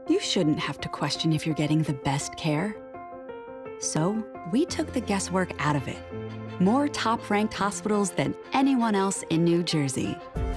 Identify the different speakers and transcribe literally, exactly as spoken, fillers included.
Speaker 1: you shouldn't have to question if you're getting the best care. So we took the guesswork out of it. More top-ranked hospitals than anyone else in New Jersey.